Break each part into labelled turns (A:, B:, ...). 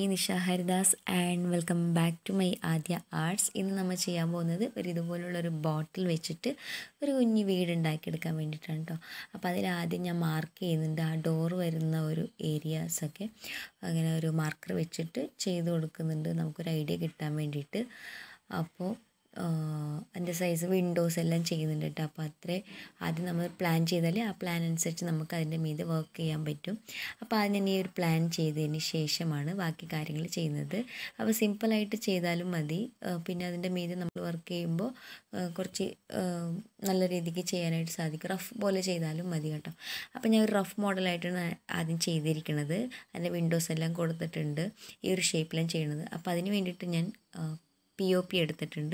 A: Nisha Haridas and welcome back to my Aadya Arts. ഇന്ന് നമ്മൾ ചെയ്യാൻ പോകുന്നത് ഇതുപോലുള്ള ബോട്ടിൽ വെച്ചിട്ട് ഒരു കുഞ്ഞു വീട് ഉണ്ടാക്കിയെടുക്കാൻ വേണ്ടിയിട്ടാണ് കേട്ടോ. അപ്പോൾ അതിൽ ആദ്യം ഞാൻ മാർക്ക് ചെയ്യുന്നുണ്ട് ആ ഡോർ വരുന്ന ഒരു ഏരിയാസ് ഒക്കെ അങ്ങനെ ഒരു മാർക്കർ വെച്ചിട്ട് ചെയ്തു കൊടുക്കുന്നുണ്ട് നമുക്കൊരു ഐഡിയ കിട്ടാൻ വേണ്ടിയിട്ട്. അപ്പോൾ അതിൻ്റെ സൈസ് വിൻഡോസ് എല്ലാം ചെയ്യുന്നുണ്ട് കേട്ടോ. അപ്പോൾ ആദ്യം നമ്മൾ പ്ലാൻ ചെയ്താൽ ആ പ്ലാൻ അനുസരിച്ച് നമുക്ക് അതിൻ്റെ മീതെ വർക്ക് ചെയ്യാൻ പറ്റും. അപ്പോൾ ആദ്യം ഈ ഒരു പ്ലാൻ ചെയ്തതിന് ശേഷമാണ് ബാക്കി കാര്യങ്ങൾ ചെയ്യുന്നത്. അപ്പോൾ സിമ്പിളായിട്ട് ചെയ്താലും മതി. പിന്നെ അതിൻ്റെ മീതെ നമ്മൾ വർക്ക് ചെയ്യുമ്പോൾ കുറച്ച് നല്ല രീതിക്ക് ചെയ്യാനായിട്ട് സാധിക്കും. റഫ് പോലെ ചെയ്താലും മതി കേട്ടോ. അപ്പോൾ ഞാൻ ഒരു റഫ് മോഡലായിട്ടാണ് ആദ്യം ചെയ്തിരിക്കുന്നത്. അതിൻ്റെ വിൻഡോസ് എല്ലാം കൊടുത്തിട്ടുണ്ട് ഈ ഒരു ഷേപ്പിലാണ് ചെയ്യുന്നത്. അപ്പോൾ അതിന് വേണ്ടിയിട്ട് ഞാൻ POP എടുത്തിട്ടുണ്ട്.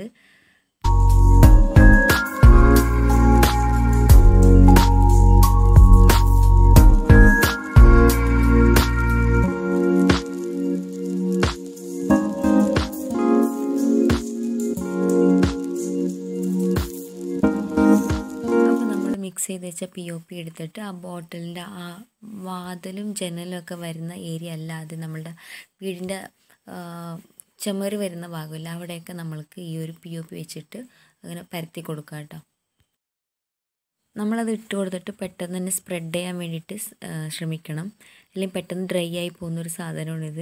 A: മിക്സ് ചെയ്ത് വെച്ച POP എടുത്തിട്ട് ആ ബോട്ടിലിൻ്റെ ആ വാതിലും ജനലും ഒക്കെ വരുന്ന ഏരിയ അല്ലാതെ നമ്മളുടെ വീടിൻ്റെ ചുമര് വരുന്ന ഭാഗമില്ല അവിടെയൊക്കെ നമ്മൾക്ക് ഈ ഒരു POP വെച്ചിട്ട് അങ്ങനെ പരത്തി കൊടുക്കാം കേട്ടോ. നമ്മളത് ഇട്ട് കൊടുത്തിട്ട് പെട്ടെന്ന് തന്നെ സ്പ്രെഡ് ചെയ്യാൻ വേണ്ടിയിട്ട് ശ്രമിക്കണം. അല്ലെങ്കിൽ പെട്ടെന്ന് ഡ്രൈ ആയി പോകുന്നൊരു സാധനമാണിത്.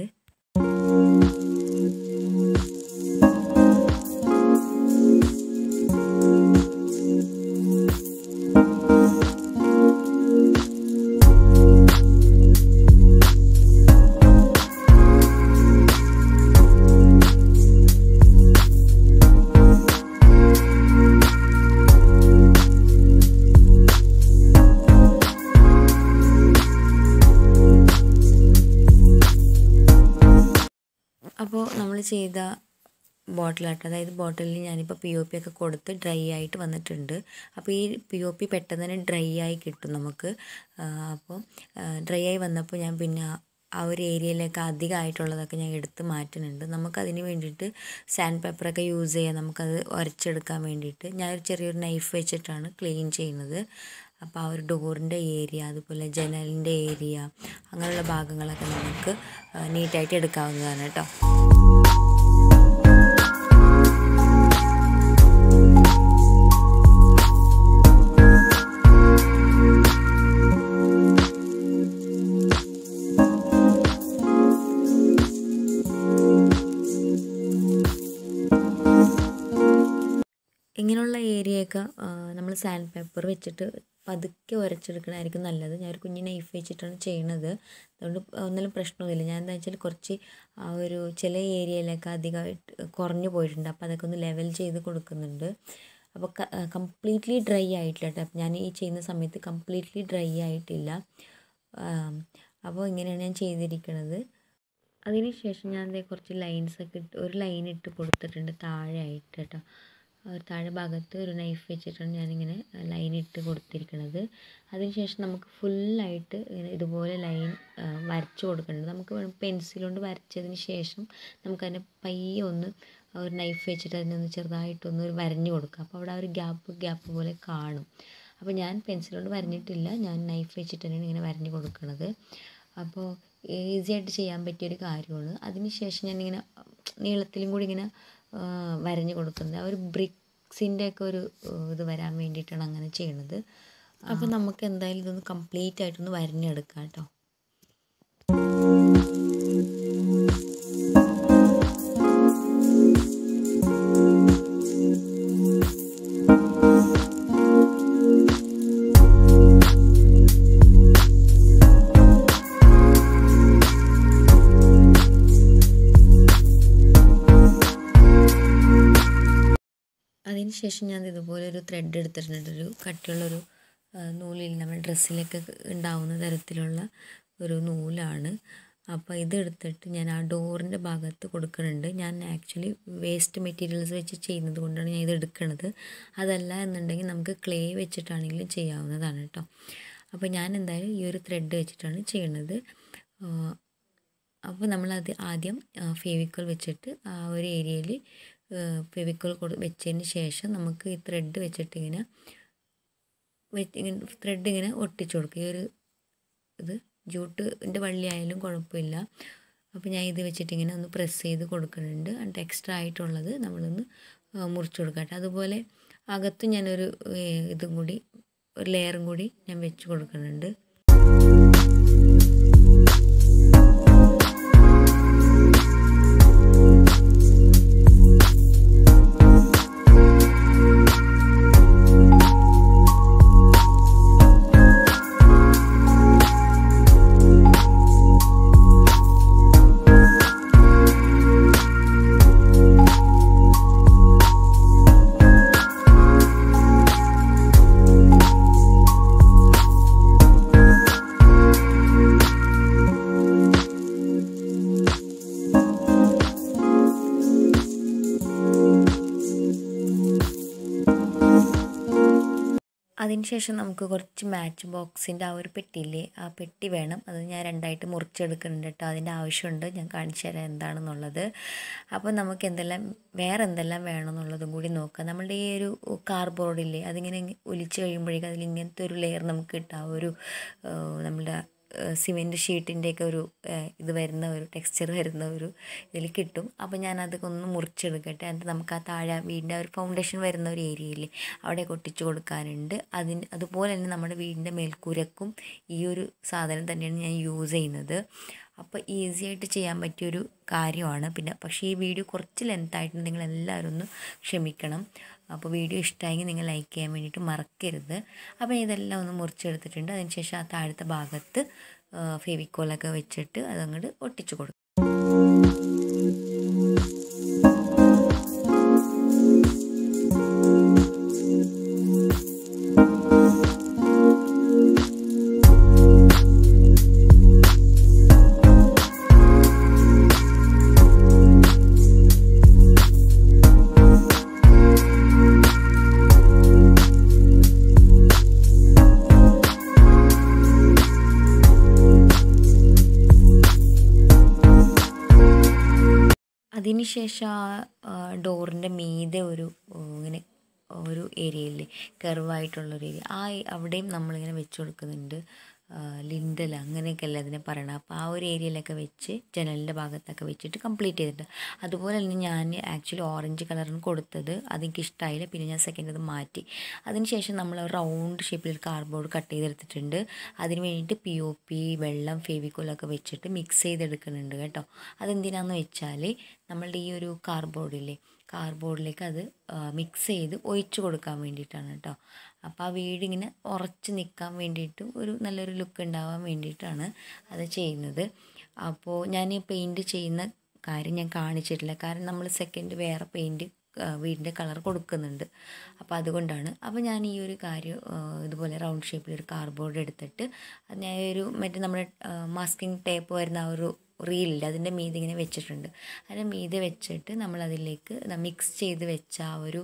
A: അപ്പോൾ നമ്മൾ ചെയ്ത ബോട്ടിലാട്ട്, അതായത് ബോട്ടിലിൽ ഞാനിപ്പോൾ POP ഒക്കെ കൊടുത്ത് ഡ്രൈ ആയിട്ട് വന്നിട്ടുണ്ട്. അപ്പോൾ ഈ POP പെട്ടെന്ന് തന്നെ ഡ്രൈ ആയി കിട്ടും നമുക്ക്. അപ്പോൾ ഡ്രൈ ആയി വന്നപ്പോൾ ഞാൻ പിന്നെ ആ ഒരു ഏരിയയിലേക്ക് അധികമായിട്ടുള്ളതൊക്കെ ഞാൻ എടുത്ത് മാറ്റുന്നുണ്ട്. നമുക്കതിന് വേണ്ടിയിട്ട് സാൻഡ് പേപ്പറൊക്കെ യൂസ് ചെയ്യാം, നമുക്കത് ഉരച്ചെടുക്കാൻ വേണ്ടിയിട്ട്. ഞാനൊരു ചെറിയൊരു നൈഫ് വെച്ചിട്ടാണ് ക്ലീൻ ചെയ്യുന്നത്. അപ്പോൾ ആ ഒരു ഡോറിൻ്റെ ഏരിയ, അതുപോലെ ജനലിൻ്റെ ഏരിയ, അങ്ങനെയുള്ള ഭാഗങ്ങളൊക്കെ നമുക്ക് നീറ്റായിട്ട് എടുക്കാവുന്നതാണ് കേട്ടോ. ഇങ്ങനെയുള്ള ഏരിയയൊക്കെ നമ്മൾ സാൻഡ് പേപ്പർ വെച്ചിട്ട് പതുക്കെ ഉരച്ചെടുക്കണമായിരിക്കും നല്ലത്. ഞാനൊരു കുഞ്ഞു നൈഫ് വെച്ചിട്ടാണ് ചെയ്യണത്, അതുകൊണ്ട് ഒന്നിലും പ്രശ്നമൊന്നുമില്ല. ഞാൻ എന്താ വെച്ചാൽ കുറച്ച് ആ ഒരു ചില ഏരിയയിലൊക്കെ അധികമായിട്ട് കുറഞ്ഞു പോയിട്ടുണ്ട്. അപ്പോൾ അതൊക്കെ ഒന്ന് ലെവൽ ചെയ്ത് കൊടുക്കുന്നുണ്ട്. അപ്പോൾ കംപ്ലീറ്റ്ലി ഡ്രൈ ആയിട്ടില്ല കേട്ടോ. ഞാൻ ഈ ചെയ്യുന്ന സമയത്ത് കംപ്ലീറ്റ്ലി ഡ്രൈ ആയിട്ടില്ല. അപ്പോൾ ഇങ്ങനെയാണ് ഞാൻ ചെയ്തിരിക്കുന്നത്. അതിന് ശേഷം ഞാൻ കുറച്ച് ലൈൻസൊക്കെ ഒരു ലൈൻ ഇട്ട് കൊടുത്തിട്ടുണ്ട് താഴെ ആയിട്ട് കേട്ടോ. താഴെ ഭാഗത്ത് ഒരു നൈഫ് വെച്ചിട്ടാണ് ഞാനിങ്ങനെ ലൈൻ ഇട്ട് കൊടുത്തിരിക്കുന്നത്. അതിനുശേഷം നമുക്ക് ഫുള്ളായിട്ട് ഇങ്ങനെ ഇതുപോലെ ലൈൻ വരച്ച് കൊടുക്കേണ്ടത്. നമുക്ക് പെൻസിൽ കൊണ്ട് വരച്ചതിന് ശേഷം നമുക്കതിനെ പയ്യെ ഒന്ന് ഒരു നൈഫ് വെച്ചിട്ട് അതിനൊന്ന് ചെറുതായിട്ടൊന്ന് വരഞ്ഞു കൊടുക്കുക. അപ്പോൾ അവിടെ ഒരു ഗ്യാപ്പ് പോലെ കാണും. അപ്പോൾ ഞാൻ പെൻസിൽ കൊണ്ട് വരഞ്ഞിട്ടില്ല, ഞാൻ നൈഫ് വെച്ചിട്ട് തന്നെയാണ് ഇങ്ങനെ വരഞ്ഞു കൊടുക്കുന്നത്. അപ്പോൾ ഈസി ആയിട്ട് ചെയ്യാൻ പറ്റിയൊരു കാര്യമാണ്. അതിനുശേഷം ഞാനിങ്ങനെ നീളത്തിലും കൂടി ഇങ്ങനെ വരഞ്ഞു കൊടുക്കുന്നത്. ആ ഒരു ബ്രിക്സിൻ്റെ ഒക്കെ ഒരു ഇത് വരാൻ വേണ്ടിയിട്ടാണ് അങ്ങനെ ചെയ്യണത്. അപ്പോൾ നമുക്ക് എന്തായാലും ഇതൊന്ന് കംപ്ലീറ്റ് ആയിട്ടൊന്ന് വരഞ്ഞെടുക്കാം കേട്ടോ. അതിന് ശേഷം ഞാൻ ഇതുപോലെ ഒരു ത്രെഡ് എടുത്തിട്ടുണ്ട്. ഒരു കട്ടിയുള്ളൊരു നൂലിൽ നമ്മൾ ഡ്രസ്സിലൊക്കെ ഉണ്ടാവുന്ന തരത്തിലുള്ള ഒരു നൂലാണ്. അപ്പോൾ ഇതെടുത്തിട്ട് ഞാൻ ആ ഡോറിൻ്റെ ഭാഗത്ത് കൊടുക്കുന്നുണ്ട്. ഞാൻ ആക്ച്വലി വേസ്റ്റ് മെറ്റീരിയൽസ് വെച്ച് ചെയ്യുന്നത് കൊണ്ടാണ് ഞാൻ ഇത് എടുക്കുന്നത്. അതല്ല എന്നുണ്ടെങ്കിൽ നമുക്ക് ക്ലേ വെച്ചിട്ടാണെങ്കിലും ചെയ്യാവുന്നതാണ് കേട്ടോ. അപ്പോൾ ഞാൻ എന്തായാലും ഈ ഒരു ത്രെഡ് വെച്ചിട്ടാണ് ചെയ്യുന്നത്. അപ്പോൾ നമ്മളത് ആദ്യം ഫെവിക്കോൾ വെച്ചിട്ട് ആ ഒരു ഏരിയയിൽ ഫെവിക്കോൾ വെച്ചതിന് ശേഷം നമുക്ക് ഈ ത്രെഡ് വെച്ചിട്ട് ഇങ്ങനെ ത്രെഡ് ഇങ്ങനെ ഒട്ടിച്ചു കൊടുക്കുക. ഈ ഒരു ഇത് ജൂട്ടിൻ്റെ വള്ളി ആയാലും കുഴപ്പമില്ല. അപ്പോൾ ഞാൻ ഇത് വെച്ചിട്ട് ഇങ്ങനെ ഒന്ന് പ്രസ് ചെയ്ത് കൊടുക്കുന്നുണ്ട്. എന്നിട്ട് എക്സ്ട്രാ ആയിട്ടുള്ളത് നമ്മളൊന്ന് മുറിച്ച് കൊടുക്കട്ടെ. അതുപോലെ അകത്തും ഞാനൊരു ഇതും കൂടി ഒരു ലെയറും കൂടി ഞാൻ വെച്ച് കൊടുക്കുന്നുണ്ട്. അതിനുശേഷം നമുക്ക് കുറച്ച് മാച്ച് ബോക്സിൻ്റെ ആ ഒരു പെട്ടിയില്ലേ, ആ പെട്ടി വേണം. അത് ഞാൻ രണ്ടായിട്ട് മുറിച്ചെടുക്കുന്നുണ്ട് കേട്ടോ. അതിൻ്റെ ആവശ്യമുണ്ട്, ഞാൻ കാണിച്ചു തരാം എന്താണെന്നുള്ളത്. അപ്പോൾ നമുക്ക് വേറെ എന്തെല്ലാം വേണമെന്നുള്ളതും കൂടി നോക്കാം. നമ്മളുടെ ഈ ഒരു കാർഡ്ബോർഡില്ലേ, അതിങ്ങനെ ഒലിച്ച് കഴിയുമ്പോഴേക്കും അതിലിങ്ങനത്തെ ഒരു ലെയർ നമുക്ക് കിട്ടും. ആ ഒരു നമ്മളുടെ സിമെൻറ്റ് ഷീറ്റിൻ്റെയൊക്കെ ഒരു ഇത് വരുന്ന ഒരു ടെക്സ്ചർ വരുന്ന ഒരു ഇതിൽ കിട്ടും. അപ്പോൾ ഞാനതൊക്കെ ഒന്ന് മുറിച്ചെടുക്കട്ടെ. എന്നിട്ട് നമുക്ക് ആ താഴെ വീടിൻ്റെ ഒരു ഫൗണ്ടേഷൻ വരുന്ന ഒരു ഏരിയയില്ലേ, അവിടെ ഒട്ടിച്ച് കൊടുക്കാനുണ്ട്. അതുപോലെ തന്നെ നമ്മുടെ വീടിൻ്റെ മേൽക്കൂരക്കും ഈ ഒരു സാധനം തന്നെയാണ് ഞാൻ യൂസ് ചെയ്യുന്നത്. അപ്പോൾ ഈസി ആയിട്ട് ചെയ്യാൻ പറ്റിയൊരു കാര്യമാണ്. പക്ഷേ ഈ വീഡിയോ കുറച്ച് ലെങ്തായിട്ട് നിങ്ങളെല്ലാവരും ഒന്ന് ക്ഷമിക്കണം. അപ്പോൾ വീഡിയോ ഇഷ്ടമായെങ്കിൽ നിങ്ങൾ ലൈക്ക് ചെയ്യാൻ വേണ്ടിയിട്ട് മറക്കരുത്. അപ്പോൾ ഇതെല്ലാം ഒന്ന് മുറിച്ചെടുത്തിട്ടുണ്ട്. അതിനുശേഷം ആ താഴത്തെ ഭാഗത്ത് ഫെവിക്കോളൊക്കെ വെച്ചിട്ട് അതങ്ങോട്ട് ഒട്ടിച്ചു കൊടുക്കും. അതിനുശേഷം ആ ഡോറിൻ്റെ മീതെ ഇങ്ങനെ ഒരു ഏരിയയില്ലേ, കർവായിട്ടുള്ളൊരു ഏരിയ, അവിടെയും നമ്മളിങ്ങനെ വെച്ച് കൊടുക്കുന്നുണ്ട്. ലിൻഡൽ അങ്ങനെയൊക്കെയല്ലേ അതിനെ പറയണം. അപ്പോൾ ആ ഒരു ഏരിയയിലൊക്കെ വെച്ച് ജനലിൻ്റെ ഭാഗത്തൊക്കെ വെച്ചിട്ട് കംപ്ലീറ്റ് ചെയ്തിട്ടുണ്ട്. അതുപോലെ തന്നെ ഞാൻ ആക്ച്വലി ഓറഞ്ച് കളറിന് കൊടുത്തത് അതെനിക്ക് ഇഷ്ടമായില്ല. പിന്നെ ഞാൻ സെക്കൻഡ് അത് മാറ്റി. അതിനുശേഷം നമ്മൾ റൗണ്ട് ഷേപ്പിൽ കാർഡ്ബോർഡ് കട്ട് ചെയ്തെടുത്തിട്ടുണ്ട്. അതിന് വേണ്ടിയിട്ട് POP വെള്ളം ഫെവിക്കോളൊക്കെ വെച്ചിട്ട് മിക്സ് ചെയ്തെടുക്കുന്നുണ്ട് കേട്ടോ. അതെന്തിനാണെന്ന് വെച്ചാൽ നമ്മളുടെ ഈ ഒരു കാർഡ്ബോർഡിലേക്ക് അത് മിക്സ് ചെയ്ത് ഒഴിച്ച് കൊടുക്കാൻ വേണ്ടിയിട്ടാണ് കേട്ടോ. അപ്പോൾ ആ വീടിങ്ങനെ ഉറച്ച് നിൽക്കാൻ വേണ്ടിയിട്ട് നല്ലൊരു ലുക്ക് ഉണ്ടാവാൻ വേണ്ടിയിട്ടാണ് അത് ചെയ്യുന്നത്. അപ്പോൾ ഞാൻ ഈ പെയിൻറ്റ് ചെയ്യുന്ന കാര്യം ഞാൻ കാണിച്ചിട്ടില്ല, കാരണം നമ്മൾ സെക്കൻഡ് വേറെ പെയിൻറ്റ് വീടിൻ്റെ കളർ കൊടുക്കുന്നുണ്ട്. അപ്പോൾ അതുകൊണ്ടാണ്. അപ്പോൾ ഞാൻ ഈ ഒരു കാര്യം ഇതുപോലെ റൗണ്ട് ഷേപ്പിലൊരു കാർഡ്ബോർഡ് എടുത്തിട്ട് അത് ഞാൻ മറ്റേ നമ്മുടെ മാസ്കിങ് ടേപ്പ് വരുന്ന ആ ഒരു റീലില്ല, അതിൻ്റെ മീതെ ഇങ്ങനെ വെച്ചിട്ടുണ്ട്. അതിൻ്റെ മീതെ വെച്ചിട്ട് നമ്മളതിലേക്ക് മിക്സ് ചെയ്ത് വെച്ച ആ ഒരു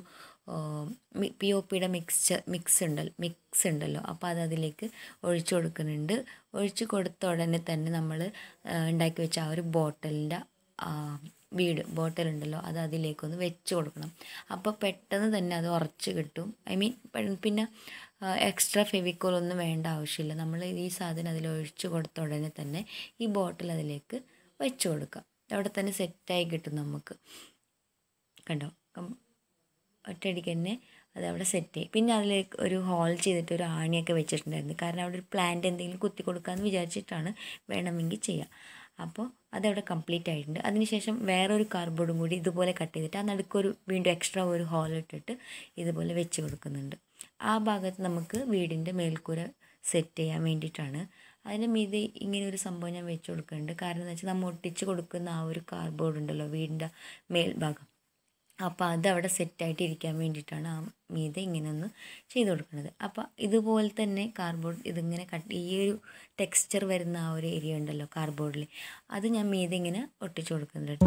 A: POPയുടെ മിക്സ് ഉണ്ടല്ലോ, അപ്പോൾ അതിലേക്ക് ഒഴിച്ചു കൊടുക്കുന്നുണ്ട്. ഒഴിച്ച് കൊടുത്ത ഉടനെ തന്നെ നമ്മൾ ഉണ്ടാക്കി വെച്ച ആ ഒരു ബോട്ടലിൻ്റെ ബോട്ടലുണ്ടല്ലോ, അത് അതിലേക്കൊന്ന് വെച്ച് കൊടുക്കണം. അപ്പോൾ പെട്ടെന്ന് തന്നെ അത് ഉറച്ച് കിട്ടും. പിന്നെ എക്സ്ട്രാ ഫെവിക്കോളൊന്നും വേണ്ട ആവശ്യമില്ല. നമ്മൾ ഈ സാധനം അതിലൊഴിച്ച് കൊടുത്ത ഉടനെ തന്നെ ഈ ബോട്ടിൽ അതിലേക്ക് വെച്ച് കൊടുക്കുക. അവിടെ തന്നെ സെറ്റായി കിട്ടും നമുക്ക്. കണ്ടോ, ഒറ്റയടിക്ക് തന്നെ അതവിടെ സെറ്റ് ചെയ്യും. പിന്നെ അതിലേക്ക് ഒരു ഹോൾ ചെയ്തിട്ട് ഒരു ആണിയൊക്കെ വെച്ചിട്ടുണ്ടായിരുന്നു, കാരണം അവിടെ ഒരു പ്ലാന്റ് എന്തെങ്കിലും കുത്തി കൊടുക്കാമെന്ന് വിചാരിച്ചിട്ടാണ്. വേണമെങ്കിൽ ചെയ്യാം. അപ്പോൾ അതവിടെ കംപ്ലീറ്റ് ആയിട്ടുണ്ട്. അതിനുശേഷം വേറൊരു കാർഡ്ബോർഡും കൂടി ഇതുപോലെ കട്ട് ചെയ്തിട്ട് ആ നടുക്കൊരു വീണ്ടും എക്സ്ട്രാ ഒരു ഹോൾ ഇട്ടിട്ട് ഇതുപോലെ വെച്ച് കൊടുക്കുന്നുണ്ട്. ആ ഭാഗത്ത് നമുക്ക് വീടിൻ്റെ മേൽക്കൂര സെറ്റ് ചെയ്യാൻ വേണ്ടിയിട്ടാണ്. അതിന് മീതെ ഇങ്ങനെ ഒരു സംഭവം ഞാൻ വെച്ച് കൊടുക്കുന്നുണ്ട്. കാരണം എന്ന് വെച്ചാൽ നമ്മൾ ഒട്ടിച്ച് കൊടുക്കുന്ന ആ ഒരു കാർഡ്ബോർഡ് ഉണ്ടല്ലോ വീടിൻ്റെ മേൽഭാഗം, അപ്പോൾ അതവിടെ സെറ്റായിട്ട് ഇരിക്കാൻ വേണ്ടിയിട്ടാണ് ആ മീതെ ഇങ്ങനെ ഒന്ന് ചെയ്ത് കൊടുക്കുന്നത്. അപ്പോൾ ഇതുപോലെ തന്നെ കാർഡ്ബോർഡ് ഇതിങ്ങനെ ഈ ഒരു ടെക്സ്ചർ വരുന്ന ആ ഒരു ഏരിയ ഉണ്ടല്ലോ കാർഡ്ബോർഡിൽ, അത് ഞാൻ മീതെ ഇങ്ങനെ ഒട്ടിച്ച് കൊടുക്കുന്നുണ്ട്.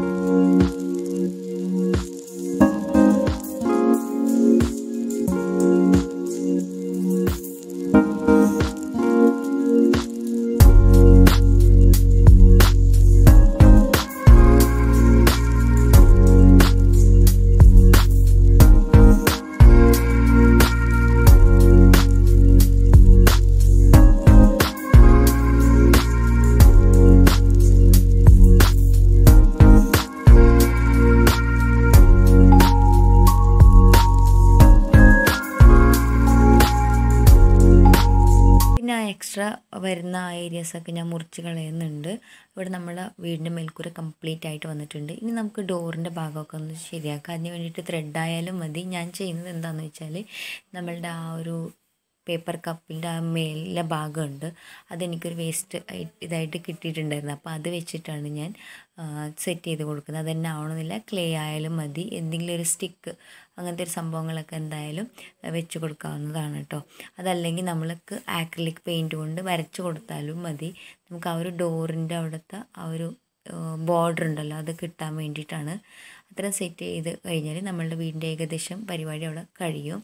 A: എക്സ്ട്രാ വരുന്ന ആ ഏരിയാസൊക്കെ ഞാൻ മുറിച്ച് കളയുന്നുണ്ട്. ഇവിടെ നമ്മളെ വീടിൻ്റെ മേൽക്കൂര കംപ്ലീറ്റ് ആയിട്ട് വന്നിട്ടുണ്ട്. ഇനി നമുക്ക് ഡോറിൻ്റെ ഭാഗമൊക്കെ ഒന്ന് ശരിയാക്കാം. അതിന് വേണ്ടിയിട്ട് ത്രെഡ് ആയാലും മതി. ഞാൻ ചെയ്യുന്നത് എന്താണെന്ന് വെച്ചാൽ നമ്മളുടെ ആ ഒരു പേപ്പർ കപ്പിൻ്റെ ആ മേലിലെ ഭാഗമുണ്ട്, അതെനിക്കൊരു വേസ്റ്റ് ഇതായിട്ട് കിട്ടിയിട്ടുണ്ടായിരുന്നു. അപ്പോൾ അത് വെച്ചിട്ടാണ് ഞാൻ സെറ്റ് ചെയ്ത് കൊടുക്കുന്നത്. അത് തന്നെ ആവണമെന്നില്ല, ക്ലേ ആയാലും മതി, എന്തെങ്കിലും ഒരു സ്റ്റിക്ക് അങ്ങനത്തെ ഒരു സംഭവങ്ങളൊക്കെ എന്തായാലും വെച്ച് കൊടുക്കാവുന്നതാണ് കേട്ടോ. അതല്ലെങ്കിൽ നമ്മൾക്ക് ആക്രിലിക് പെയിൻറ്റ് കൊണ്ട് വരച്ച് കൊടുത്താലും മതി. നമുക്ക് ആ ഒരു ഡോറിൻ്റെ അവിടുത്തെ ആ ഒരു ബോർഡർ ഉണ്ടല്ലോ അത് കിട്ടാൻ വേണ്ടിയിട്ടാണ്. അത്രയും സെറ്റ് ചെയ്ത് കഴിഞ്ഞാൽ നമ്മളുടെ വീടിൻ്റെ ഏകദേശം പരിപാടി അവിടെ കഴിയും.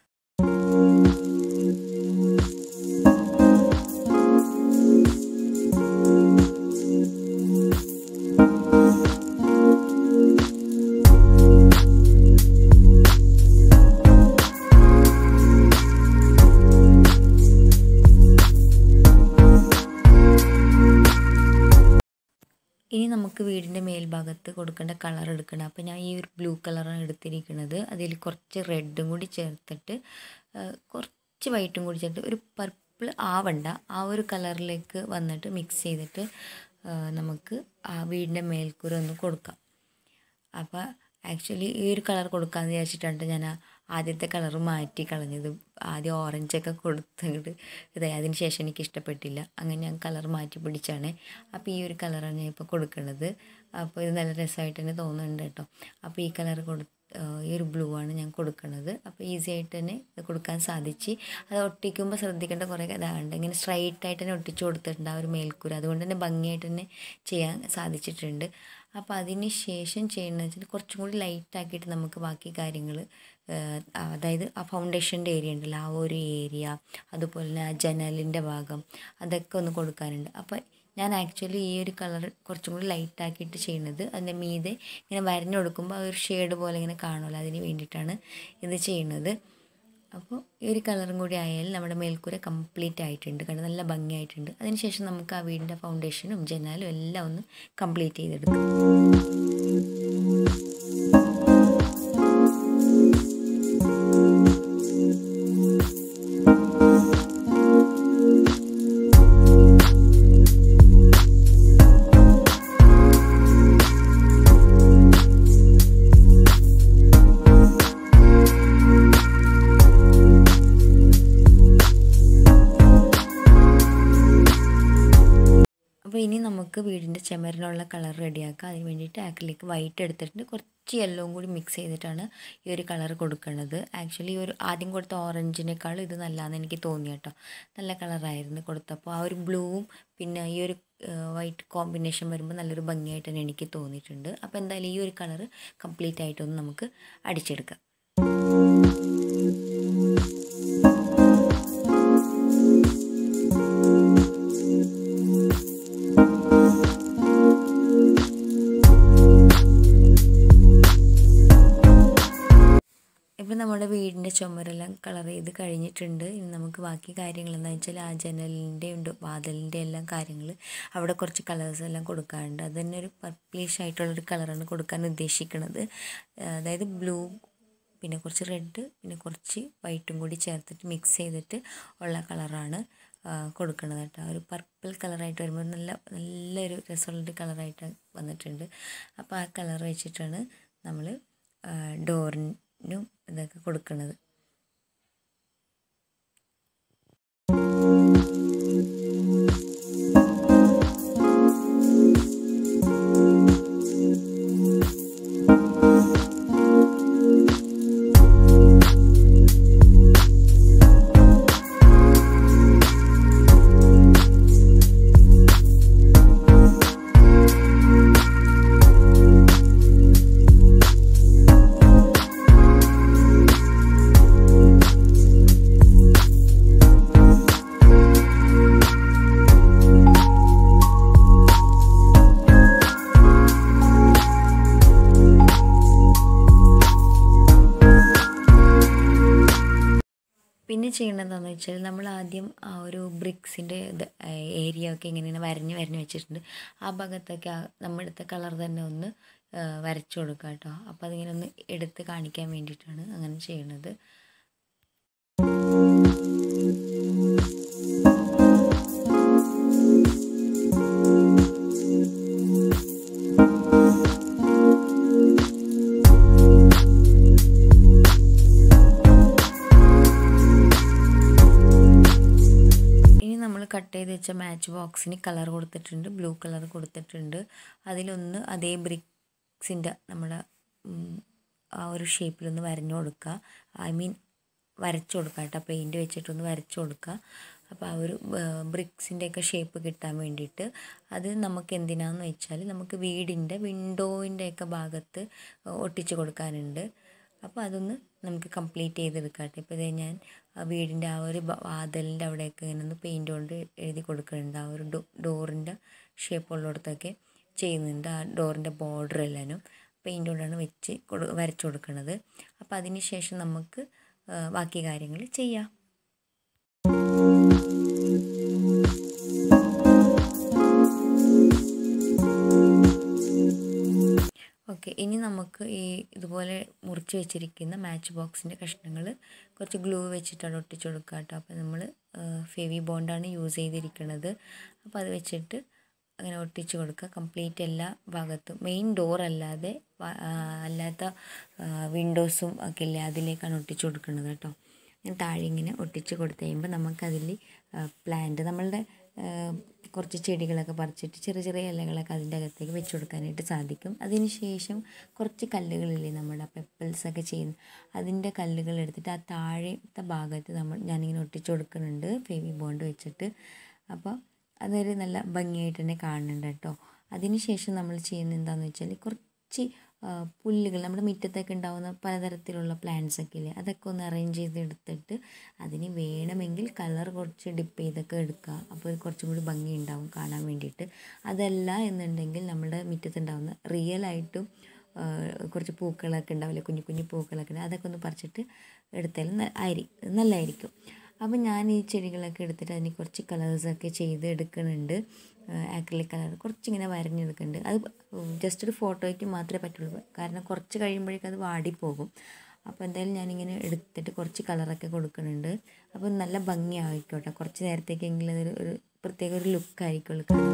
A: ഇനി നമുക്ക് വീടിൻ്റെ മേൽഭാഗത്ത് കൊടുക്കേണ്ട കളർ എടുക്കണം. അപ്പോൾ ഞാൻ ഈ ഒരു ബ്ലൂ കളറാണ് എടുത്തിരിക്കുന്നത്. അതിൽ കുറച്ച് റെഡും കൂടി ചേർത്തിട്ട് കുറച്ച് വൈറ്റും കൂടി ചേർത്ത് ഒരു പർപ്പിൾ ആവണ്ട ആ ഒരു കളറിലേക്ക് വന്നിട്ട് മിക്സ് ചെയ്തിട്ട് നമുക്ക് ആ വീടിൻ്റെ മേൽക്കൂര ഒന്ന് കൊടുക്കാം. അപ്പോൾ ആക്ച്വലി ഈ ഒരു കളർ കൊടുക്കാമെന്ന് വിചാരിച്ചിട്ടാണ് ഞാൻ ആദ്യത്തെ കളർ മാറ്റി കളഞ്ഞത്. ആദ്യം ഓറഞ്ചൊക്കെ കൊടുത്തിട്ട് ഇതായി, അതിന് ശേഷം എനിക്ക് ഇഷ്ടപ്പെട്ടില്ല, അങ്ങനെ ഞാൻ കളർ മാറ്റി പിടിച്ചാണ്. അപ്പോൾ ഈ ഒരു കളറാണ് ഞാൻ ഇപ്പോൾ കൊടുക്കുന്നത്. അപ്പോൾ ഇത് നല്ല രസമായിട്ട് തന്നെ തോന്നുന്നുണ്ട് കേട്ടോ. അപ്പോൾ ഈ കളർ ഈ ഒരു ബ്ലൂ ആണ് ഞാൻ കൊടുക്കുന്നത്. അപ്പോൾ ഈസി ആയിട്ട് തന്നെ ഇത് കൊടുക്കാൻ സാധിച്ച്. അത് ഒട്ടിക്കുമ്പോൾ ശ്രദ്ധിക്കേണ്ട കുറേ ഇതാണ്ട്, ഇങ്ങനെ സ്ട്രൈറ്റായിട്ട് തന്നെ ഒട്ടിച്ചു കൊടുത്തിട്ടുണ്ട് ആ ഒരു മേൽക്കൂര. അതുകൊണ്ട് തന്നെ ഭംഗിയായിട്ട് തന്നെ ചെയ്യാൻ സാധിച്ചിട്ടുണ്ട്. അപ്പോൾ അതിന് ശേഷം ചെയ്യുന്നത് വെച്ചാൽ കുറച്ചും കൂടി ലൈറ്റാക്കിയിട്ട് നമുക്ക് ബാക്കി കാര്യങ്ങൾ, അതായത് ആ ഫൗണ്ടേഷൻ്റെ ഏരിയ ഉണ്ടല്ലോ ആ ഒരു ഏരിയ, അതുപോലെ തന്നെ ആ ജനലിൻ്റെ ഭാഗം, അതൊക്കെ ഒന്ന് കൊടുക്കാനുണ്ട്. അപ്പോൾ ഞാൻ ആക്ച്വലി ഈ ഒരു കളർ കുറച്ചും കൂടി ലൈറ്റാക്കിയിട്ട് ചെയ്യുന്നത്. അതിൻ്റെ മീതെ ഇങ്ങനെ വരഞ്ഞു കൊടുക്കുമ്പോൾ ആ ഒരു ഷെയ്ഡ് പോലെ ഇങ്ങനെ കാണുമല്ലോ, അതിന് വേണ്ടിയിട്ടാണ് ഇത് ചെയ്യുന്നത്. അപ്പോൾ ഈ ഒരു കളറും കൂടി ആയാൽ നമ്മുടെ മേൽക്കൂര കംപ്ലീറ്റ് ആയിട്ടുണ്ട്, കണ്ട് നല്ല ഭംഗിയായിട്ടുണ്ട്. അതിനുശേഷം നമുക്ക് ആ വീടിൻ്റെ ഫൗണ്ടേഷനും ജനാലും എല്ലാം ഒന്ന് കംപ്ലീറ്റ് ചെയ്തെടുക്കാം. അപ്പോൾ ഇനി നമുക്ക് വീടിൻ്റെ ചുമരിനുള്ള കളർ റെഡിയാക്കാം. അതിന് വേണ്ടിയിട്ട് ആക്രിലിക് വൈറ്റ് എടുത്തിട്ട് കുറച്ച് യെല്ലോവും കൂടി മിക്സ് ചെയ്തിട്ടാണ് ഈ ഒരു കളർ കൊടുക്കുന്നത്. ആക്ച്വലി ഈ ഒരു ആദ്യം കൊടുത്ത ഓറഞ്ചിനേക്കാളും ഇത് നല്ലതാണെന്ന് എനിക്ക് തോന്നി കേട്ടോ. നല്ല കളറായിരുന്നു കൊടുത്തപ്പോൾ. ആ ഒരു ബ്ലൂവും പിന്നെ ഈ ഒരു വൈറ്റ് കോമ്പിനേഷൻ വരുമ്പോൾ നല്ലൊരു ഭംഗിയായിട്ട് തന്നെ എനിക്ക് തോന്നിയിട്ടുണ്ട്. അപ്പോൾ എന്തായാലും ഈ ഒരു കളർ കംപ്ലീറ്റ് ആയിട്ടൊന്ന് നമുക്ക് അടിച്ചെടുക്കാം. ഇപ്പം നമ്മുടെ വീടിൻ്റെ ചുമരെല്ലാം കളർ ചെയ്ത് കഴിഞ്ഞിട്ടുണ്ട്. ഇനി നമുക്ക് ബാക്കി കാര്യങ്ങൾ എന്താണെന്ന് വെച്ചാൽ ആ ജനലിൻ്റെ ഉണ്ട് വാതിലിൻ്റെ എല്ലാം കാര്യങ്ങൾ അവിടെ കുറച്ച് കളേഴ്സ് എല്ലാം കൊടുക്കാറുണ്ട്. അത് തന്നെ ഒരു പർപ്പിളിഷ് ആയിട്ടുള്ളൊരു കളറാണ് കൊടുക്കാൻ ഉദ്ദേശിക്കുന്നത്. അതായത് ബ്ലൂ പിന്നെ കുറച്ച് റെഡ് പിന്നെ കുറച്ച് വൈറ്റും കൂടി ചേർത്തിട്ട് മിക്സ് ചെയ്തിട്ട് ഉള്ള കളറാണ് കൊടുക്കുന്നത് കേട്ടോ. ഒരു പർപ്പിൾ കളറായിട്ട് വരുമ്പോൾ നല്ലൊരു രസമുള്ളൊരു കളറായിട്ട് വന്നിട്ടുണ്ട്. അപ്പോൾ ആ കളർ വെച്ചിട്ടാണ് നമ്മൾ ഡോറിനും ഇതൊക്കെ കൊടുക്കുന്നത്. പിന്നെ ചെയ്യേണ്ടതെന്ന് വെച്ചാൽ നമ്മൾ ആദ്യം ആ ഒരു ബ്രിക്സിൻ്റെ ഏരിയ ഒക്കെ ഇങ്ങനെ വരഞ്ഞ് വെച്ചിട്ടുണ്ട്. ആ ഭാഗത്തൊക്കെ നമ്മളെടുത്ത കളർ തന്നെ ഒന്ന് വരച്ചു കൊടുക്കുക കേട്ടോ. അപ്പോൾ അതിങ്ങനെ ഒന്ന് എടുത്ത് കാണിക്കാൻ വേണ്ടിയിട്ടാണ് അങ്ങനെ ചെയ്യുന്നത്. കട്ട് ചെയ്ത് വെച്ച മാച്ച് ബോക്സിന് കളർ കൊടുത്തിട്ടുണ്ട്, ബ്ലൂ കളർ കൊടുത്തിട്ടുണ്ട്. അതിലൊന്ന് അതേ ബ്രിക്സിൻ്റെ നമ്മുടെ ആ ഒരു ഷേപ്പിലൊന്ന് വരഞ്ഞു കൊടുക്കുക. ഐ മീൻ വരച്ചു കൊടുക്കുക കേട്ടോ, പെയിൻറ്റ് വെച്ചിട്ടൊന്ന് വരച്ചു കൊടുക്കുക. അപ്പോൾ ആ ഒരു ബ്രിക്സിൻ്റെയൊക്കെ ഷേപ്പ് കിട്ടാൻ വേണ്ടിയിട്ട്. അത് നമുക്ക് എന്തിനാന്ന് വെച്ചാൽ നമുക്ക് വീടിൻ്റെ വിൻഡോയിൻ്റെയൊക്കെ ഭാഗത്ത് ഒട്ടിച്ച് കൊടുക്കാനുണ്ട്. അപ്പോൾ അതൊന്ന് നമുക്ക് കംപ്ലീറ്റ് ചെയ്തെടുക്കാം കേട്ടോ. ഇപ്പോൾ ഇതേ ഞാൻ വീടിൻ്റെ ആ ഒരു വാതിലിൻ്റെ അവിടെയൊക്കെ ഇങ്ങനെ ഒന്ന് പെയിൻറ്റ് കൊണ്ട് എഴുതി കൊടുക്കുന്നുണ്ട്. ആ ഒരു ഡോറിൻ്റെ ഷേപ്പുള്ളിടത്തൊക്കെ ചെയ്യുന്നുണ്ട്. ആ ഡോറിൻ്റെ ബോർഡർ എല്ലാനും പെയിൻറ്റ് കൊണ്ടാണ് വരച്ചു കൊടുക്കുന്നത്. അപ്പോൾ അതിന് ശേഷം നമുക്ക് ബാക്കി കാര്യങ്ങൾ ചെയ്യാം. ഓക്കെ, ഇനി നമുക്ക് ഇതുപോലെ മുറിച്ച് വെച്ചിരിക്കുന്ന മാച്ച് ബോക്സിൻ്റെ കഷ്ണങ്ങൾ കുറച്ച് ഗ്ലൂ വെച്ചിട്ടാണ് ഒട്ടിച്ച് കൊടുക്കുക കേട്ടോ. അപ്പോൾ നമ്മൾ ഫെവി ബോണ്ടാണ് യൂസ് ചെയ്തിരിക്കുന്നത്. അപ്പോൾ അത് വെച്ചിട്ട് അങ്ങനെ ഒട്ടിച്ച് കൊടുക്കുക കംപ്ലീറ്റ് എല്ലാ ഭാഗത്തും. മെയിൻ ഡോർ അല്ലാതെ അല്ലാത്ത വിൻഡോസും ഒക്കെ ഇല്ലേ, അതിലേക്കാണ് ഒട്ടിച്ച് കൊടുക്കുന്നത് കേട്ടോ. ഞാൻ താഴെ ഇങ്ങനെ ഒട്ടിച്ച് കൊടുത്തു കഴിയുമ്പോൾ നമുക്കതിൽ പ്ലാന്റ് നമ്മളുടെ കുറച്ച് ചെടികളൊക്കെ പറിച്ചിട്ട് ചെറിയ ചെറിയ ഇലകളൊക്കെ അതിൻ്റെ അകത്തേക്ക് വെച്ച് കൊടുക്കാനായിട്ട് സാധിക്കും. അതിന് ശേഷം കുറച്ച് കല്ലുകളില്ലേ നമ്മുടെ പെപ്പിൾസൊക്കെ ചെയ്യുന്ന, അതിൻ്റെ കല്ലുകൾ എടുത്തിട്ട് ആ താഴത്തെ ഭാഗത്ത് ഞാനിങ്ങനെ ഒട്ടിച്ച് കൊടുക്കുന്നുണ്ട് ഫെവി ബോണ്ട് വെച്ചിട്ട്. അപ്പോൾ അതൊരു നല്ല ഭംഗിയായിട്ട് തന്നെ കാണുന്നുണ്ട് കേട്ടോ. അതിന് ശേഷം നമ്മൾ ചെയ്യുന്നത് എന്താണെന്ന് വെച്ചാൽ കുറച്ച് പുല്ലുകൾ നമ്മുടെ മുറ്റത്തൊക്കെ ഉണ്ടാകുന്ന പലതരത്തിലുള്ള പ്ലാന്റ്സ് ഒക്കെ ഇല്ലേ, അതൊക്കെ ഒന്ന് അറേഞ്ച് ചെയ്തെടുത്തിട്ട് അതിന് വേണമെങ്കിൽ കളർ കുറച്ച് ഡിപ്പ് ചെയ്തൊക്കെ എടുക്കുക. അപ്പോൾ കുറച്ചും കൂടി ഭംഗി ഉണ്ടാവും കാണാൻ വേണ്ടിയിട്ട്. അതല്ല എന്നുണ്ടെങ്കിൽ നമ്മുടെ മുറ്റത്തുണ്ടാകുന്ന റിയലായിട്ടും കുറച്ച് പൂക്കളൊക്കെ ഉണ്ടാവില്ലേ, കുഞ്ഞു കുഞ്ഞു പൂക്കളൊക്കെ ഉണ്ട്, അതൊക്കെ ഒന്ന് പറിച്ചിട്ട് എടുത്താലും നല്ലതായിരിക്കും. അപ്പോൾ ഞാൻ ഈ ചെടികളൊക്കെ എടുത്തിട്ട് അതിന് കുറച്ച് കളേഴ്സൊക്കെ ചെയ്ത് എടുക്കുന്നുണ്ട്. ആക്രിലിക് കളർ കുറച്ചിങ്ങനെ വരഞ്ഞെടുക്കുന്നുണ്ട്. അത് ജസ്റ്റ് ഒരു ഫോട്ടോയ്ക്ക് മാത്രമേ പറ്റുള്ളൂ, കാരണം കുറച്ച് കഴിയുമ്പോഴേക്കും അത് വാടിപ്പോകും. അപ്പോൾ എന്തായാലും ഞാനിങ്ങനെ എടുത്തിട്ട് കുറച്ച് കളറൊക്കെ കൊടുക്കുന്നുണ്ട്. അപ്പോൾ നല്ല ഭംഗി ആയിക്കോട്ടെ, കുറച്ച് നേരത്തേക്കെങ്കിലും അതൊരു പ്രത്യേക ഒരു ലുക്കായിരിക്കുള്ളൂ കാണാൻ.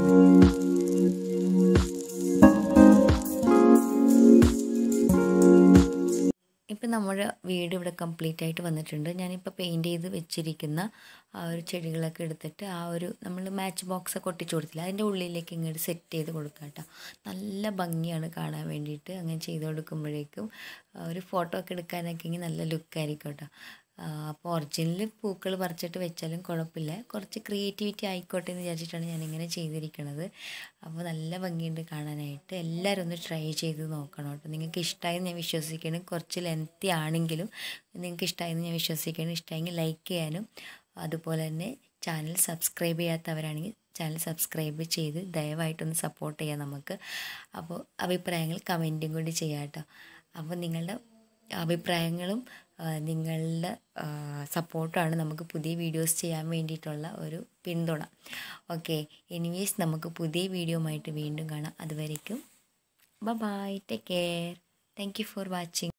A: ഇപ്പം നമ്മുടെ വീട് ഇവിടെ കംപ്ലീറ്റ് ആയിട്ട് വന്നിട്ടുണ്ട്. ഞാനിപ്പോൾ പെയിൻറ്റ് ചെയ്ത് വെച്ചിരിക്കുന്ന ആ ഒരു ചെടികളൊക്കെ എടുത്തിട്ട് ആ ഒരു നമ്മൾ മാച്ച് ബോക്സൊക്കെ ഒട്ടിച്ച് കൊടുത്തില്ല, അതിൻ്റെ ഉള്ളിലേക്ക് ഇങ്ങോട്ട് സെറ്റ് ചെയ്ത് കൊടുക്കാം കേട്ടോ. നല്ല ഭംഗിയാണ് കാണാൻ വേണ്ടിയിട്ട്. അങ്ങനെ ചെയ്ത് കൊടുക്കുമ്പോഴേക്കും ഒരു ഫോട്ടോ ഒക്കെ എടുക്കാനൊക്കെ ഇങ്ങനെ നല്ല ലുക്കായിരിക്കും കേട്ടോ. അപ്പോൾ ഒറിജിനൽ പൂക്കൾ പറിച്ചിട്ട് വെച്ചാലും കുഴപ്പമില്ല, കുറച്ച് ക്രിയേറ്റിവിറ്റി ആയിക്കോട്ടെ എന്ന് വിചാരിച്ചിട്ടാണ് ഞാനിങ്ങനെ ചെയ്തിരിക്കുന്നത്. അപ്പോൾ നല്ല ഭംഗിയുണ്ട് കാണാനായിട്ട്. എല്ലാവരും ഒന്ന് ട്രൈ ചെയ്ത് നോക്കണം കേട്ടോ. നിങ്ങൾക്ക് ഇഷ്ടമായെന്ന് ഞാൻ വിശ്വസിക്കണം. കുറച്ച് ലെങ്തി ആണെങ്കിലും നിങ്ങൾക്ക് ഇഷ്ടമായെന്ന് ഞാൻ വിശ്വസിക്കണം. ഇഷ്ടമായെങ്കിൽ ലൈക്ക് ചെയ്യാനും അതുപോലെ തന്നെ ചാനൽ സബ്സ്ക്രൈബ് ചെയ്യാത്തവരാണെങ്കിൽ ചാനൽ സബ്സ്ക്രൈബ് ചെയ്ത് ദയവായിട്ടൊന്ന് സപ്പോർട്ട് ചെയ്യാം നമുക്ക്. അപ്പോൾ അഭിപ്രായങ്ങൾ കമൻറ്റും കൂടി ചെയ്യാം കേട്ടോ. അപ്പോൾ നിങ്ങളുടെ അഭിപ്രായങ്ങളും നിങ്ങളുടെ സപ്പോർട്ടാണ് നമുക്ക് പുതിയ വീഡിയോസ് ചെയ്യാൻ വേണ്ടിയിട്ടുള്ള ഒരു പിന്തുണ. ഓക്കെ, എനിവേസ് നമുക്ക് പുതിയ വീഡിയോ ആയിട്ട് വീണ്ടും കാണാം. അതുവരേക്കും bye, take care. Thank you for watching.